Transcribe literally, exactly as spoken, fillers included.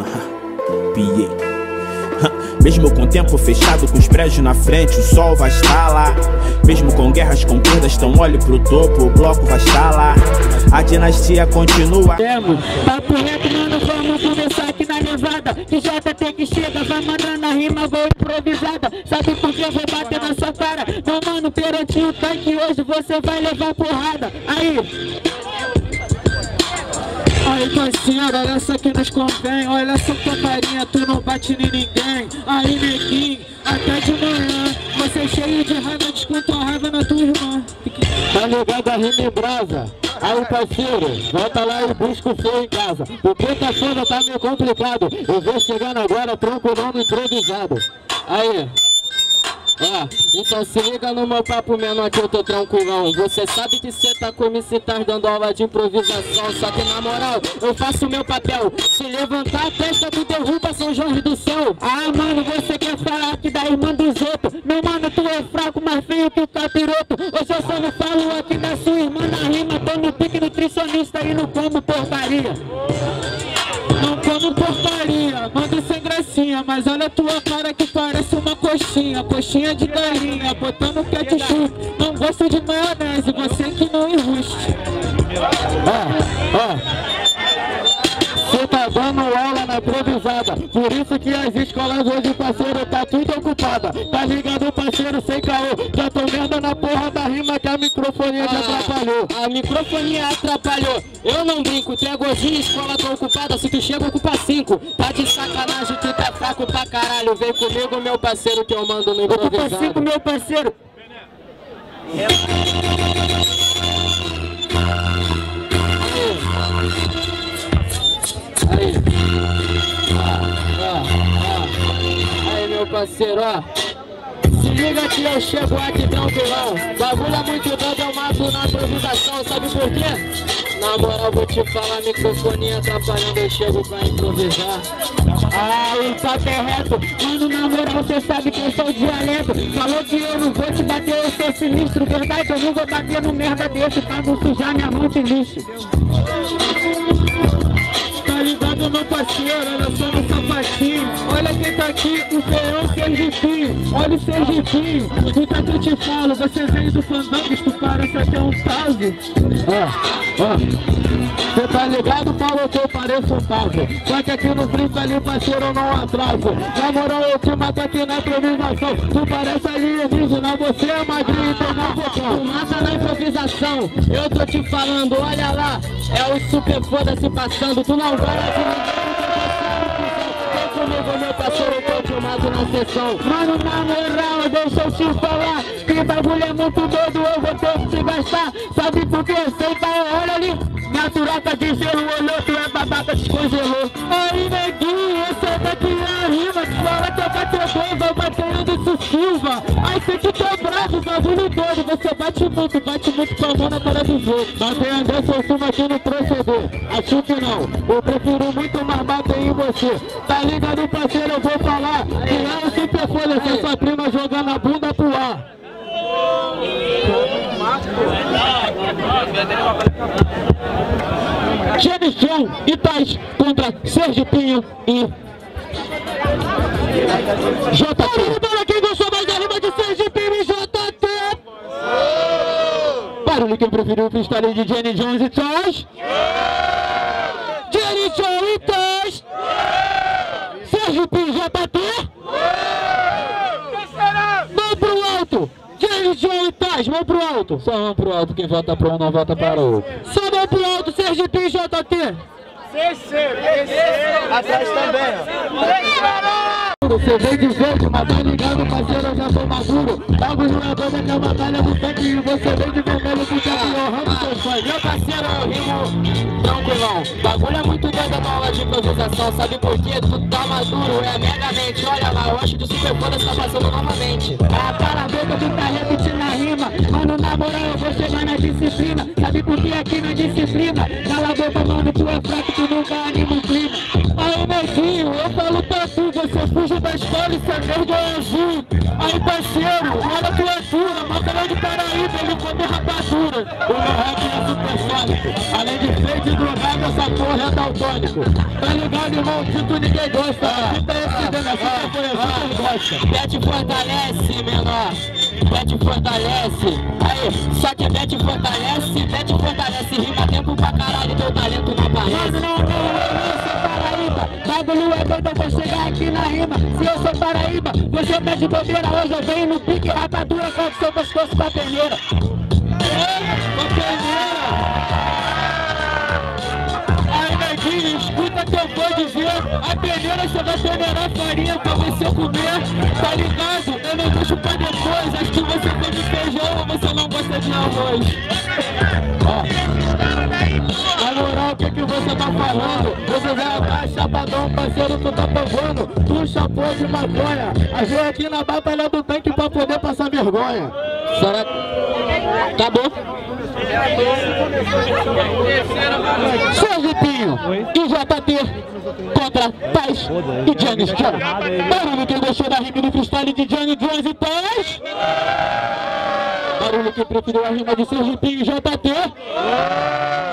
Piei. Mesmo com o tempo fechado, com os prédios na frente, o sol vai estar lá. Mesmo com guerras, com perdas, então olhe pro topo, o bloco vai estar lá. A dinastia continua. Papo reto, mano, vamos começar aqui na levada. Que J T que chega, vai mandando a rima, vou improvisada. Sabe por que eu vou bater na sua cara? Não, mano, perante o tanque, hoje você vai levar porrada. Aí... Aí, parceiro, olha só que nos convém. Olha só tua carinha, tu não bate em ninguém. Aí, neguinho, até de manhã você cheio de raiva, desconta a raiva na tua irmã. Tá ligado a rima em brasa? Aí, parceiro, volta lá e busca o flow em casa. Porque tá foda, tá meio complicado. Eu vou chegando agora, tranquilão improvisado. Aí... Ó, então se liga no meu papo menor que eu tô tranquilão. Você sabe que cê tá como se tá dando aula de improvisação. Só que na moral, eu faço o meu papel. Se levantar a testa, tu derruba São Jorge do céu. Ah, mano, você quer falar aqui da irmã dos outros? Meu mano, tu é fraco, mais feio que o capiroto. Hoje eu só não falo aqui da sua irmã na rima. Tô no pique nutricionista e não como porcaria. Não como porcaria, mando sem gracinha. Mas olha a tua cara que parece uma coxinha. Coxinha de galinha, botando ketchup. Não gosto de maionese, você que não enruste. Ó, ó. Cê tá dando aula na improvisada. Por isso que as escolas hoje, parceiro, tá tudo ocupada. Tá ligado, parceiro, sem caô. Já tô merda na porra da rima que a microfonia já ah, atrapalhou. A microfonia atrapalhou. Eu não brinco, tu é gordinho, escola tô ocupada. Se tu chega, ocupa cinco. Tá de sacanagem, tu tá fraco pra caralho. Vem comigo, meu parceiro, que eu mando no improvisado. Ocupa cinco, meu parceiro. Aí, ó, ó, aí meu parceiro, ó. Se liga que eu chego aqui tranquilão. Bagulho é muito doido, eu mato na improvisação. Sabe por quê? Na moral, vou te falar, microfonia atrapalhando, eu chego pra improvisar. Ah, o papo é reto. Mano, na moral, cê sabe que eu sou dialeto. Falou que eu não vou te bater, eu sou sinistro. Verdade, eu não vou bater no merda desse pra não sujar minha mão de lixo. Tá ligado, meu parceiro, olha só no sapatinho. Olha quem tá aqui, o feão Sergipinho. Olha o Sergipinho, escuta que eu te falo. Você veio do fandango, tu parece até um taso. Ó, ó. Cê tá ligado, falou que eu pareço um taso. Só que aqui no freestyle, parceiro, eu não atraso. Na moral, eu te mato aqui na improvisação. Tu parece alienígena, você é magrinho, então não vou. Tu mata na improvisação, eu tô te falando, olha lá. É o super foda-se passando, tu não vai de ninguém. Vem comigo, meu parceiro, eu te mato na sessão. Mano, na moral, deixa eu te falar. Que bagulho é muito doido, eu vou ter que te gastar. Sabe por que eu sei, tá? Olha ali. Minha turoca de gelo olhou, tu é babaca, descongelou. Aí, neguinho, essa daqui é a rima. Que fala que eu bater vai batendo de Silva. Aí cê que tá bravo, bagulho doido. Você bate muito, bate muito com a mão na cara dos outros. Mas vem andar seu sumo aqui no proceder. Acho que não, eu prefiro muito mais bater em você. Tá ligado, parceiro, eu vou falar. Que lá no super folha, se sua prima jogando a bunda pro ar. Jenison e Tais contra Sergipinho e J T. Para quem gostou mais da rima de Sergipinho e J T. Barulho quem preferiu o freestyle de Jenny Jones e Tais. Jenny Jones e Tais. Sergipinho e J T. Mão pro alto. Jenny Jones e Tais, mão pro alto. Só mão pro alto, quem vota pra um não vota para o outro. Só mão pro alto, Sergipinho e J T. C C, atrás também, ó. Você vem de verde, mas tá ligado, parceiro, eu já sou maduro. Bagulho na banda que é a batalha do tanque. E você vem de vermelho com o campeão, ramo seu fã. Meu parceiro, eu rimo tranquilão. Bagulho é muito doido na aula de improvisação. Sabe por quê? Tu tá maduro, é megamente. Olha lá, eu acho que o super foda tá passando novamente. Ah, cala a boca, tu tá repetindo a rima. Mano, na moral, eu vou chegar na disciplina. Sabe por que aqui na disciplina? Cala a boca, mano, tu é fraco, tu nunca anima o clima. Aí, neguinho, eu falo pra tu, você fuge da escola. amarelo, isso é verde ou azul. Aí parceiro, olha a criatura, máscara de Paraíba, ele come rapadura. O meu rap é supersônico, além de feito e drogado, essa porra é daltônico. Tá ligado, irmão? Tito ninguém gosta. Fita esse dano, a fita foi essa que gosta. Pet fortalece, menor. Pet fortalece. Aí, só que Pet fortalece, Pet fortalece. Rima tempo pra caralho, teu talento não aparece. Não, não, não, eu sou Paraíba. Bagulho é doido, eu vou chegar aqui na rima. Se eu sou Paraíba, você pede bobeira. Hoje eu venho no pique, rapadura, corta seu pescoço com a peneira. Com a peneira. Aí, neguinho, escuta que eu vou dizer. A peneira você vai peneirar farinha pra você comer. Tá ligado? Eu não deixo pra depois. Acho que você come feijão ou você não gosta de arroz. Ó. Na moral, o que que você tá falando? Você já tá chapadão, parceiro, tu tá provando. Tu chapou de maconha. Aí veio aqui na batalha do tanque pra poder passar vergonha. Será que... Acabou? Sergipinho e J T contra Paz e Janis Jones. Barulho quem gostou da rima do freestyle de Janis Jones e Paz. Barulho quem preferiu a rima de Sergipinho e J T.